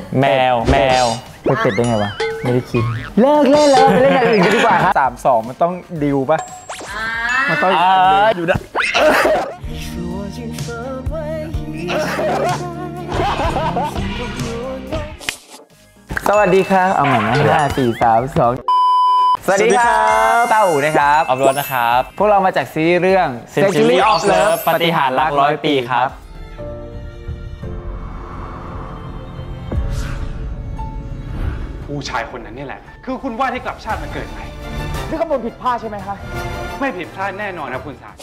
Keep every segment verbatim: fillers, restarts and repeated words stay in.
แมวแมวไปเป็ดได้ไงวะไม่ได้คิดเลิกเล่นแล้วไปเล่นอย่างอื่นกันดีกว่าครับสามสองมันต้องดิวปะมันต้องอยู่นะสวัสดีครับเอาใหม่นะห้าสี่สามสองสวัสดีครับเต้านะครับอัพโหลดนะครับพวกเรามาจากซีรีส์เรื่อง Century of Love ปาฏิหาริย์รักร้อยปีครับผู้ชายคนนั้นนี่แหละคือคุณวาดให้กลับชาติมาเกิดใหม่นี่ข้อมูลผิดพลาดใช่ไหมคะไม่ผิดพลาดแน่นอนนะคุณสาร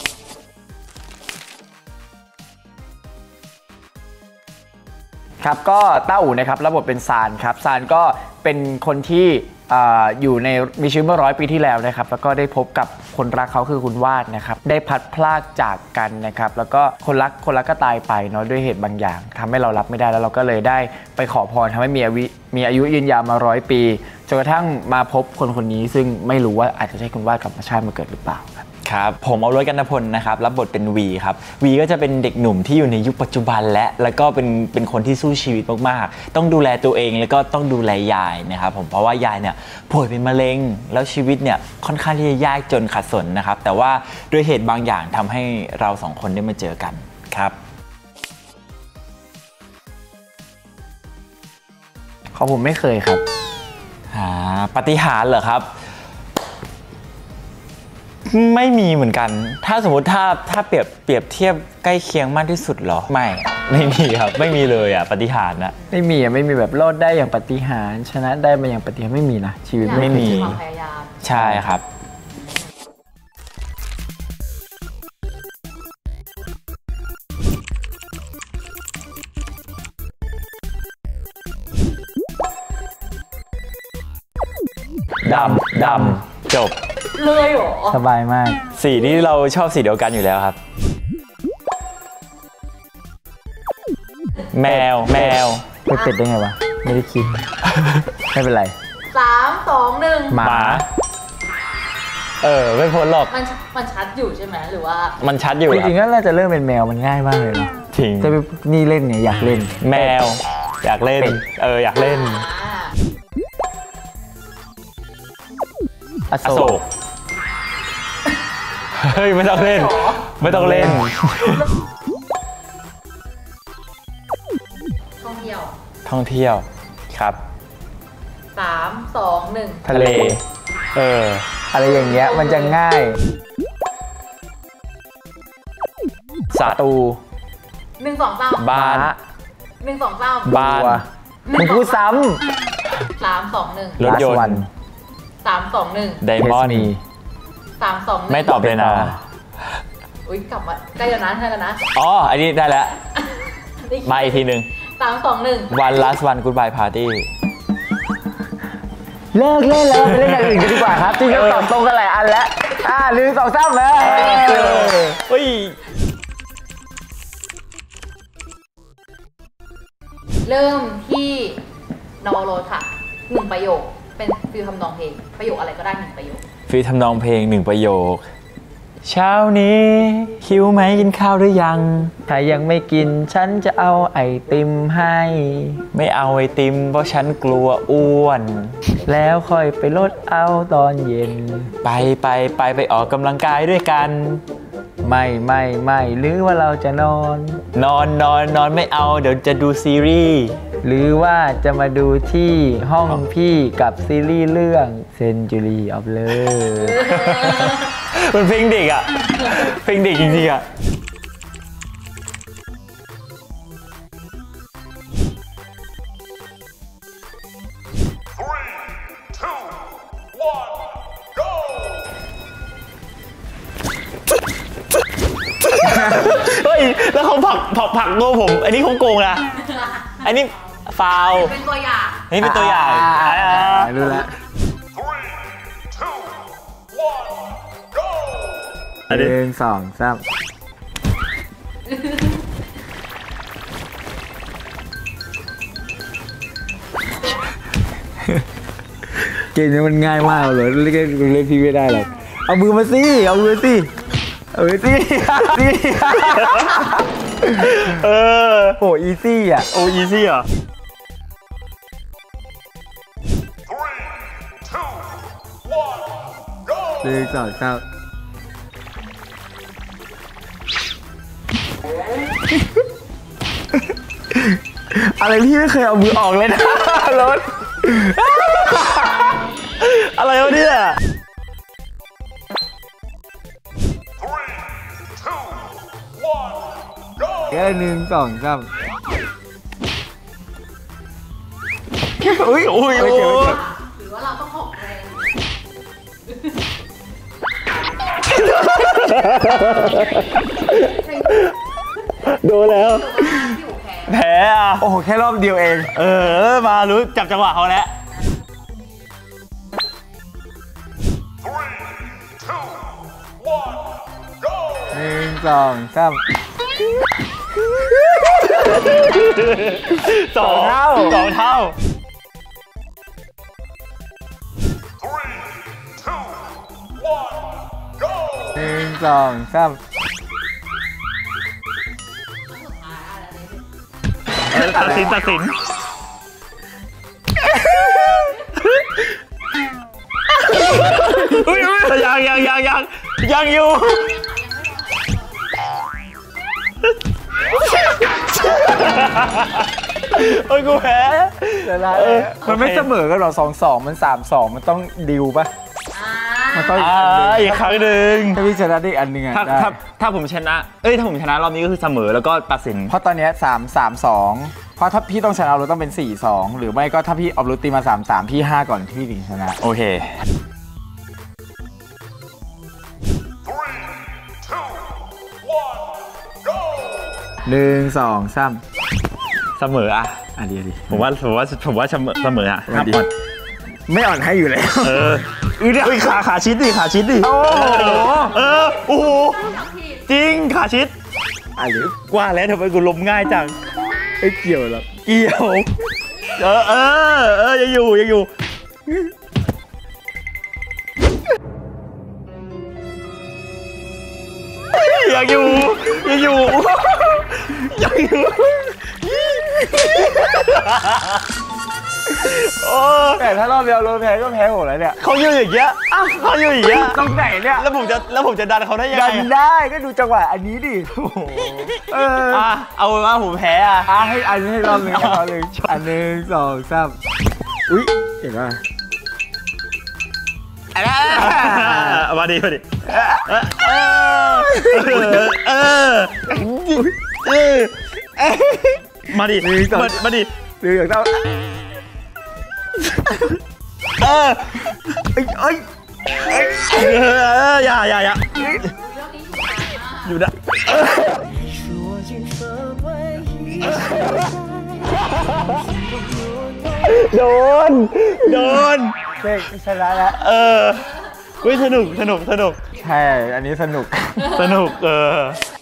ครับก็เต้าอู่นะครับรับบทเป็นซานครับซานก็เป็นคนที่อยู่ในมีชีวิตเมื่อร้อยปีที่แล้วนะครับแล้วก็ได้พบกับคนรักเขาคือคุณวาดนะครับได้พัดพลากจากกันนะครับแล้วก็คนรักคนรักก็ตายไปเนาะด้วยเหตุบางอย่างทำให้เรารับไม่ได้แล้วเราก็เลยได้ไปขอพรทำให้มีอายุมีอายุยืนยาวมาร้อยปีจนกระทั่งมาพบคนคนนี้ซึ่งไม่รู้ว่าอาจจะใช่คุณวาดกับชาติมาเกิดหรือเปล่าครับผมเอารถกันพลนะครับรับบทเป็นวีครับวีก็จะเป็นเด็กหนุ่มที่อยู่ในยุคปัจจุบันและแล้วก็เป็นเป็นคนที่สู้ชีวิตมากๆต้องดูแลตัวเองแล้วก็ต้องดูแลยายนะครับผมเพราะว่ายายเนี่ยป่วยเป็นมะเร็งแล้วชีวิตเนี่ยค่อนข้างที่จะยากจนขัดสนนะครับแต่ว่าด้วยเหตุบางอย่างทำให้เราสองคนได้มาเจอกันครับของผมไม่เคยครับอ่าปาฏิหาริย์เหรอครับไม่มีเหมือนกันถ้าสมมติถ้าถ้าเปรียบเปรียบเทียบใกล้เคียงมากที่สุดหรอไม่ไม่มีครับไม่มีเลยอ่ะปาฏิหาริย์นะไม่มีอ่ะไม่มีแบบรอดได้อย่างปาฏิหาริย์ชนะได้มาอย่างปาฏิหาริย์ไม่มีนะชีวิตไม่มีใช่ครับดำดำจบเลยเหรอสบายมากสีนี้เราชอบสีเดียวกันอยู่แล้วครับแมวแมวไปเป็ดได้ไงวะไม่ได้คิดไม่เป็นไรสามสองหนึ่งหมาเออไม่พ้นหรอกมันมันชัดอยู่ใช่ไหมหรือว่ามันชัดอยู่จริงๆก็เราจะเริ่มเป็นแมวมันง่ายมากเลยเนาะจริงจะไปนี่เล่นเนี่ยอยากเล่นแมวอยากเล่นเอออยากเล่นอโศกเฮ้ยไม่ต้องเล่นไม่ต้องเล่นท่องเที่ยวท่องเที่ยวครับสามสองหนึ่งทะเลเอออะไรอย่างเงี้ยมันจะง่ายสัตว์หนึ่งสองสามบ้านหนึ่งสองสามบ้านมึงพูดซ้ำสามสองหนึ่งรถยนต์สามสองหนึ่งไดมอนด์สามสองไม่ตอบเลยนะอุ้ยกลับมาใกล้แล้วนะใกล้แล้วนะอ๋ออันนี้ได้แล้วมาอีกทีหนึ่งสามสองหนึ่ง One Last One Goodbye Party เลิกเล่นแล้วไปเล่นอย่างอื่นกันดีกว่าครับจริงๆตอบตรงกันหลายอันแล้วอ่าลืมสองซ้ำเลยเฮ้ยเริ่มที่นวโรสค่ะหนึ่งประโยคเป็นฟิลทำนองเพลงประโยคอะไรก็ได้หนึ่งประโยคฟิลทำนองเพลงหนึ่งประโยคเช้านี้หิวไหมกินข้าวหรือยังถ้ายังไม่กินฉันจะเอาไอติมให้ไม่เอาไอติมเพราะฉันกลัวอ้วนแล้วค่อยไปลดเอาตอนเย็นไปไปไปไปออกกำลังกายด้วยกันไม่ไม่ไม่หรือว่าเราจะนอนนอนนอนนอนไม่เอาเดี๋ยวจะดูซีรีส์หรือว่าจะมาดูที่ห้องพี่กับซีรีส์เรื่อง Century of Love มันเพลงเด็กอ่ะเพลงเด็กจริงๆอ่ะเฮ้ยแล้วเขาผักผักผักโง่ผมอันนี้เขาโกงนะอันนี้ฟาวเป็นตัวอย่างนี่เป็นตัวอย่างรู้แล้วหนึ่งสองสามเกมนี้มันง่ายมากเลยเล่นเล่นพี่ไม่ได้หรอกเอามือมาสิเอามือสิเอามือสิเออโหอีซี่อ่ะโอ้อีซี่อ่ะหนึ่งสองสามอะไรพี่ไม่เคยเอามือออกเลยนะรถอะไรวะเนี่ยแค่หนึ่งสองสามอุ้ยอุ้ยโอ้โอ้โหยหรือว่าเราต้องออกแรงโดนแล้วพี่อู๋แพ้แพ้อ่ะโอ้โหแค่รอบเดียวเองเออ มารู้จับจังหวะเขาแล้วหนึ่งสองสามสองเท่าสองเท่าหนึ่งสองสามตัดสินตัดสินอุ้ยยังยังยังยังยังอยู่โอ้ยกูแพ้เดี๋ยวนะมันไม่เสมอกันหรอสองสองมันสามสองมันต้องดิวปะอ่ามันต้องอ่าอีกครั้งหนึ่งถ้าพี่ชนะได้อีกอันหนึ่งอะถ้าได้ถ้าถ้าผมชนะ เอ้ยถ้าผมชนะรอบนี้ก็คือเสมอแล้วก็ตัดสินเพราะตอนเนี้ยสามสามสองเพราะถ้าพี่ต้องชนะเราต้องเป็นสี่สองหรือไม่ก็ถ้าพี่ออฟรูตีมาสามสามพี่ห้าก่อนพี่ถึงชนะโอเคหนึ่งสองสามเสมออะอ่ะดีดีผมว่าผมว่าผมว่าเสมอเสมออะดี ไม่อ่อนให้อยู่แล้วเอออุ้ยขาขาชิดดิขาชิดดิโอ้โหเออโอ้โหจับผิดจริงขาชิดอ่ะหรือว่าแล้วทำไมกูล้มง่ายจังไม่เกี่ยวหรอกเกี่ยว เออเออเออยังอยู่ยังอยู่ยังอยู่ยังอยู่ยังอยู่โอ้แต่ถ้ารอบเดียวโดนแพ้ก็แพ้หมดแล้วเนี่ยเขาอยู่อย่างเงี้ยอ้าวเขาอยู่อย่างเงี้ยตรงไหนเนี่ยแล้วผมจะแล้วผมจะดันเขาได้ยังดัไงนได้ก็ดูจังหวะอันนี้ดิเอออ่ะเอาเป็นว่าผมแพ้อ่ะอ่ะให้อันนี้ให้รอบหนึงให้รอบหนึงอันหนึ่งสองสามอุ้ยเห็นป่ะมาดิมาดิเออเออเออเออมาดิมามาดิหรืออย่างเต้าเออเอ้ยเอ้ยเอออย่าอย่าอย่าเรื่องนี้ถูกใจมากอยู่นะโดนโดนเด็กชนะแล้วเออเฮ้ยสนุกสนุกสนุกใช่อันนี้สนุกสนุกเออ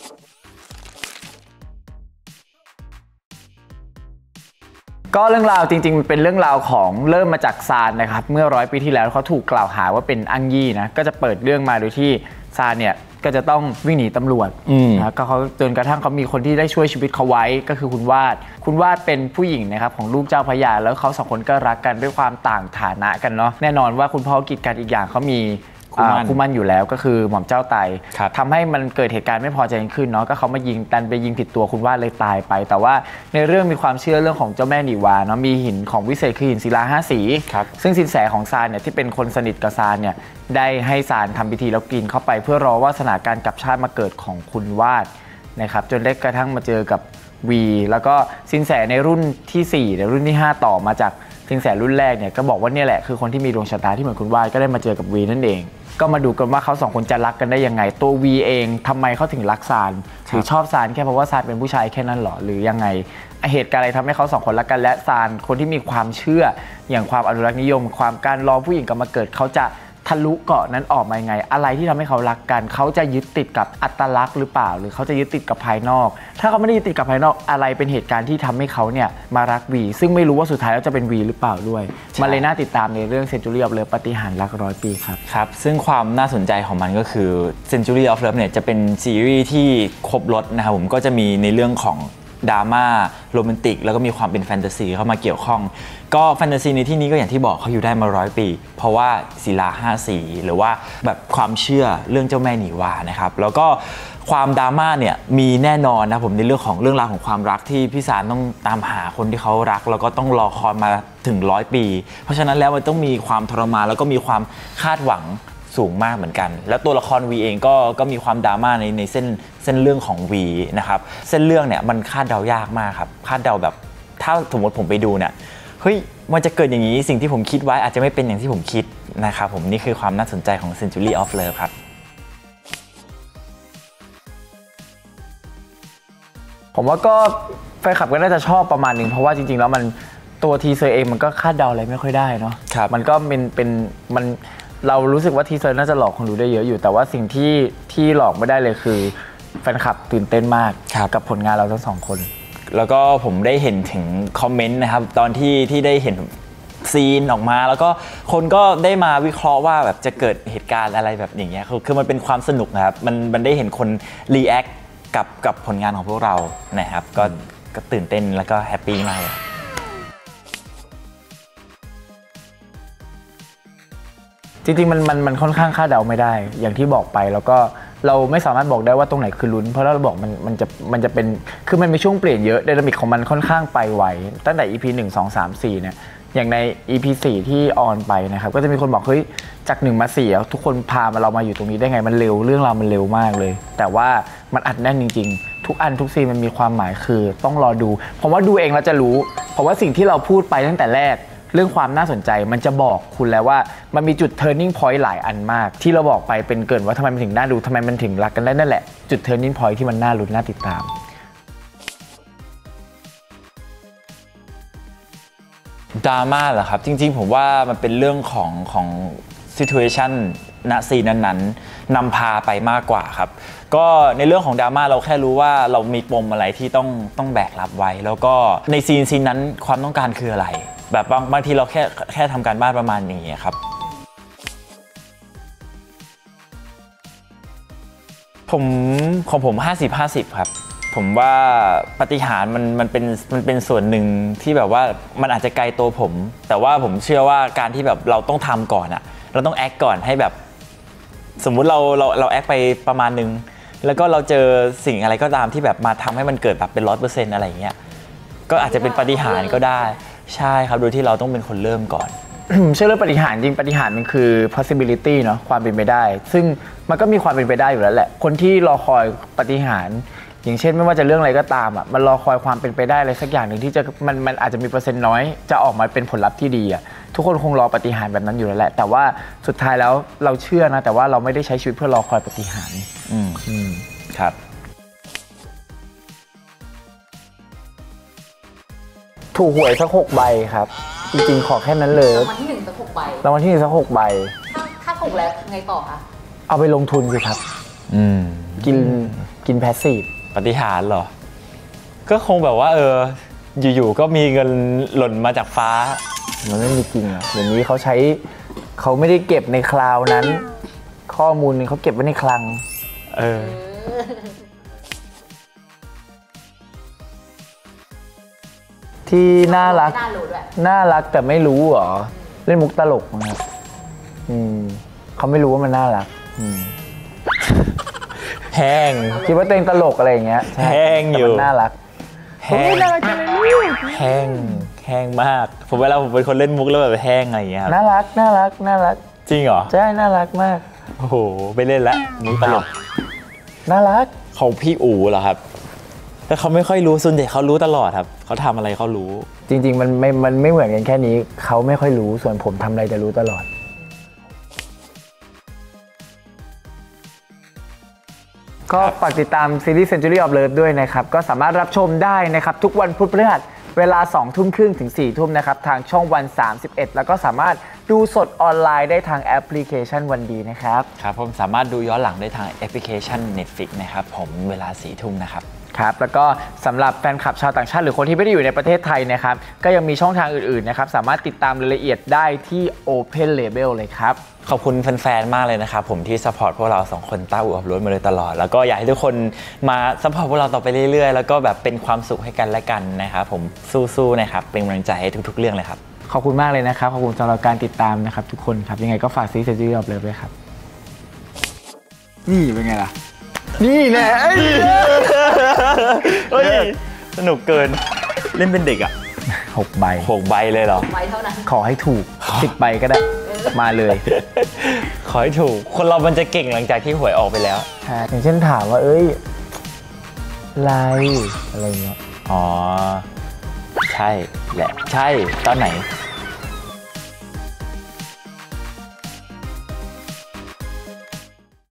ก็เรื่องราวจริงๆมันเป็นเรื่องราวของเริ่มมาจากซานนะครับเมื่อร้อยปีที่แล้วเขาถูกกล่าวหาว่าเป็นอั้งยี่นะก็จะเปิดเรื่องมาโดยที่ซานเนี่ยก็จะต้องวิ่งหนีตำรวจอืมนะก็เขาจนกระทั่งเขามีคนที่ได้ช่วยชีวิตเขาไว้ก็คือคุณวาด คุณวาดเป็นผู้หญิงนะครับของลูกเจ้าพระยาแล้วเขาสองคนก็รักกันด้วยความต่างฐานะกันเนาะแน่นอนว่าคุณพ่อกิจการอีกอย่างเขามีคู่มั่นอ่าคู่มั่นอยู่แล้วก็คือหม่อมเจ้าไตครับทำให้มันเกิดเหตุการณ์ไม่พอใจกันขึ้นเนาะก็เขามายิงดันไปยิงผิดตัวคุณวาดเลยตายไป แต่ว่าในเรื่องมีความเชื่อเรื่องของเจ้าแม่นิวาเนาะมีหินของวิเศษคือหินศิลาห้าสีครับซึ่งสินแสของซานเนี่ยที่เป็นคนสนิทกับซานเนี่ยได้ให้ซานทำพิธีแล้วกินเข้าไปเพื่อรอวาสนาการกลับชาติมาเกิดของคุณวาดนะครับจนได้กระทั่งมาเจอกับวีแล้วก็สินแสในรุ่นที่สี่ในรุ่นที่ห้าต่อมาจากสินแสรุ่นแรกเนี่ยก็บอกว่าเนี่ยแหละคือคนที่มีดวงชะตาที่เหมือนคุณวาดก็ได้มาเจอกับวีนั่นเองก็มาดูกันว่าเขาสองคนจะรักกันได้ยังไงตัววีเองทำไมเขาถึงรักซานหรือชอบซานแค่เพราะว่าซานเป็นผู้ชายแค่นั้นหรอหรือยังไงเหตุการณ์อะไรทำให้เขาสองคนรักกันและซานคนที่มีความเชื่ออย่างความอนุรักษ์นิยม ความการรอผู้หญิงกลับมาเกิดเขาจะทะลุเกาะนั้นออกมายังไงอะไรที่ทำให้เขารักกันเขาจะยึดติดกับอัตลักษณ์หรือเปล่าหรือเขาจะยึดติดกับภายนอก ถ้าเขาไม่ได้ยึดติดกับภายนอกอะไรเป็นเหตุการณ์ที่ทำให้เขาเนี่ยมารักวีซึ่งไม่รู้ว่าสุดท้ายแล้วจะเป็นวีหรือเปล่าด้วยมาเลยน่าติดตามในเรื่อง Century of Love ปาฏิหาริย์รักร้อยปีครับครับซึ่งความน่าสนใจของมันก็คือ Century of Love เนี่ยจะเป็นซีรีส์ที่ครบรสนะครับผมก็จะมีในเรื่องของดราม่าโรแมนติกแล้วก็มีความเป็นแฟนตาซีเข้ามาเกี่ยวข้องก็แฟนตาซีในที่นี้ก็อย่างที่บอกเขาอยู่ได้มาร้อยปีเพราะว่าศิลาห้าสีหรือว่าแบบความเชื่อเรื่องเจ้าแม่หนีวานะครับแล้วก็ความดราม่าเนี่ยมีแน่นอนนะผมในเรื่องของเรื่องราวของความรักที่พี่สารต้องตามหาคนที่เขารักแล้วก็ต้องรอคอยมาถึงร้อยปีเพราะฉะนั้นแล้วมันต้องมีความทรมานแล้วก็มีความคาดหวังสูงมากเหมือนกันแล้วตัวละครวีเองก็ก็มีความดราม่าในในเส้นเส้นเรื่องของวีนะครับเส้นเรื่องเนี่ยมันคาดเดายากมากครับคาดเดาแบบถ้าสมมติผมไปดูเนี่ยเฮ้ยมันจะเกิดอย่างนี้สิ่งที่ผมคิดไว้อาจจะไม่เป็นอย่างที่ผมคิดนะครับผมนี่คือความน่าสนใจของ Century of Love ครับผมว่าก็แฟนคลับก็น่าจะชอบประมาณนึงเพราะว่าจริงๆแล้วมันตัวทีเซอร์เองมันก็คาดเดาอะไรไม่ค่อยได้เนาะมันก็เป็นเป็นมันเรารู้สึกว่าทีเซอร์น่าจะหลอกคนดูได้เยอะอยู่แต่ว่าสิ่งที่ที่หลอกไม่ได้เลยคือแฟนคลับตื่นเต้นมากกับผลงานเราทั้งสองคนแล้วก็ผมได้เห็นถึงคอมเมนต์นะครับตอนที่ที่ได้เห็นซีนออกมาแล้วก็คนก็ได้มาวิเคราะห์ว่าแบบจะเกิดเหตุการณ์อะไรแบบอย่างเงี้ยคือคือมันเป็นความสนุกนะครับมันมันได้เห็นคนรีแอคกับกับผลงานของพวกเรานะครับก็ก็ตื่นเต้นแล้วก็แฮปปี้มากจริงๆมันมันมันค่อนข้างคาดเดาไม่ได้อย่างที่บอกไปแล้วก็เราไม่สามารถบอกได้ว่าตรงไหนคือลุ้นเพราะเราบอกมันมันจะมันจะเป็นคือมันมีช่วงเปลี่ยนเยอะไดนามิกของมันค่อนข้างไปไวตั้งแต่ อี พี หนึ่ง สอง สาม สี่เนี่ยอย่างใน อี พี สี่ ที่ออนไปนะครับก็จะมีคนบอกเฮ้ยจากหนึ่งมาสี่ทุกคนพามาเรามาอยู่ตรงนี้ได้ไงมันเร็วเรื่องราวมันเร็วมากเลยแต่ว่ามันอัดแน่นจริงๆทุกอันทุกซีนมันมีความหมายคือต้องรอดูผมว่าดูเองเราจะรู้เพราะว่าสิ่งที่เราพูดไปตั้งแต่แรกเรื่องความน่าสนใจมันจะบอกคุณแล้วว่ามันมีจุด turning point หลายอันมากที่เราบอกไปเป็นเกินว่าทำไมมันถึงน่าดูทำไมมันถึงรักกันได้นั่นแหละจุด turning point ที่มันน่าลุ้นน่าติดตามดราม่าเหรอครับจริงๆผมว่ามันเป็นเรื่องของของ situation ณซีนนั้นๆนำพาไปมากกว่าครับก็ในเรื่องของดราม่าเราแค่รู้ว่าเรามีปมอะไรที่ต้องต้องแบกรับไว้แล้วก็ในซีนซีนนั้นความต้องการคืออะไรแบบบางบางทีเราแค่แค่ทำการบ้านประมาณนี้ครับผมของผม ห้าสิบ ห้าสิบ ครับผมว่าปาฏิหาริย์มันมันเป็นมันเป็นส่วนหนึ่งที่แบบว่ามันอาจจะไกลตัวผมแต่ว่าผมเชื่อว่าการที่แบบเราต้องทำก่อนอะเราต้องแอคก่อนให้แบบสมมุติเราเราเราแอคไปประมาณนึงแล้วก็เราเจอสิ่งอะไรก็ตามที่แบบมาทำให้มันเกิดแบบเป็นร้อยเปอร์เซ็นต์อะไรอย่างเงี้ยก็อาจจะเป็นปาฏิหาริย์ก็ได้ใช่ครับโดยที่เราต้องเป็นคนเริ่มก่อนเชื่อเรื่องปาฏิหาริย์จริงปาฏิหาริย์มันคือ possibility เนาะความเป็นไปได้ซึ่งมันก็มีความเป็นไปได้อยู่แล้วแหละคนที่รอคอยปาฏิหาริย์อย่างเช่นไม่ว่าจะเรื่องอะไรก็ตามอ่ะมันรอคอยความเป็นไปได้อะไรสักอย่างหนึ่งที่จะมันมันอาจจะมีเปอร์เซ็นต์น้อยจะออกมาเป็นผลลัพธ์ที่ดีอ่ะทุกคนคงรอปาฏิหาริย์แบบนั้นอยู่แล้วแหละแต่ว่าสุดท้ายแล้วเราเชื่อนะแต่ว่าเราไม่ได้ใช้ชีวิตเพื่อรอคอยปาฏิหาริย์อืมอืมครับถูกหวยสักหกใบครับจริงๆขอแค่นั้นเลยรางวัลที่หนึ่งสักหกใบรางวัลที่หนึ่งสักหกใบถ้าถ้าถูกแล้วไงต่อคะเอาไปลงทุนสิครับอืมกินกินแพสซีฟปาฏิหาริย์เหรอก็คงแบบว่าเอออยู่ๆก็มีเงินหล่นมาจากฟ้ามันไม่มีจริงอ่ะเดี๋ยวนี้เขาใช้เขาไม่ได้เก็บในคลาวด์นั้นข้อมูลนึงเขาเก็บไว้ในคลังเออที่น่ารักน่ารักแต่ไม่รู้เหรอเล่นมุกตลกนะครับอืมเขาไม่รู้ว่ามันน่ารักอืมแห้งคิดว่าตัวเองตลกอะไรอย่างเงี้ยแห้งอยู่น่ารักแห้งน่ารักจังเลยแห้งแห้งมากผมเวลาผมเป็นคนเล่นมุกแล้วแบบแห้งอะไรอย่างเงี้ยน่ารักน่ารักน่ารักจริงเหรอใช่น่ารักมากโอ้โหไปเล่นละมุกตลกน่ารักของพี่อู๋เหรอครับแต่เขาไม่ค่อยรู้ส่วนใหญ่เขารู้ตลอดครับเขาทำอะไรเขารู้จริงๆมันไม่มันไม่เหมือนกันแค่นี้เขาไม่ค่อยรู้ส่วนผมทำอะไรจะรู้ตลอดก็ฝากติดตามซีรีส์ Century of Love ด้วยนะครับก็สามารถรับชมได้นะครับทุกวันพุธพฤหัสเวลาสองทุ่มครึ่งถึงสี่ทุ่มนะครับทางช่องวันสามสิบเอ็ดแล้วก็สามารถดูสดออนไลน์ได้ทางแอปพลิเคชันวันดีนะครับครับผมสามารถดูย้อนหลังได้ทางแอปพลิเคชัน Netflix นะครับผมเวลาสี่ทุ่มนะครับครับแล้วก็สำหรับแฟนคลับชาวต่างชาติหรือคนที่ไม่ได้อยู่ในประเทศไทยนะครับก็ยังมีช่องทางอื่นๆนะครับสามารถติดตามรายละเอียดได้ที่ Open Label เลยครับขอบคุณแฟนๆ มากเลยนะครับผมที่ซัพพอร์ตพวกเราสองคนต้าอู่ขับรถมาโดยตลอดแล้วก็อยากให้ทุกคนมาซัพพอร์ตพวกเราต่อไปเรื่อยๆแล้วก็แบบเป็นความสุขให้กันและกันนะครับผมสู้ๆนะครับเป็นกำลังใจให้ทุกๆเรื่องเลยครับขอบคุณมากเลยนะครับขอบคุณสำหรับการติดตามนะครับทุกคนครับยังไงก็ฝากซีรีส์ซีรีส์ออฟเลิฟด้วยครับนี่เป็นไงล่ะนี่แหละเฮ้ยสนุกเกินเล่นเป็นเด็กอ่ะหกใบหกใบเลยเหรอใบเท่านั้นขอให้ถูกสิบใบก็ได้มาเลยขอให้ถูกคนเรามันจะเก่งหลังจากที่หวยออกไปแล้วใช่อย่างเช่นถามว่าเอ้ยไรอะไรเงี้ยอ๋อใช่แหละใช่ตอนไหน